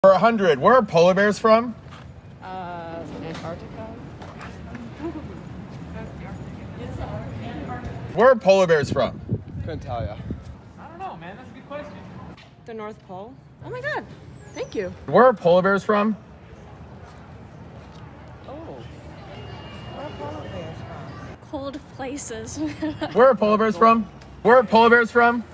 For 100, where are polar bears from? Antarctica. Where are polar bears from? Couldn't tell ya. I don't know, man. That's a good question. The North Pole. Oh my God. Thank you. Where are polar bears from? Cold places. Where are polar bears from? Where are polar bears from?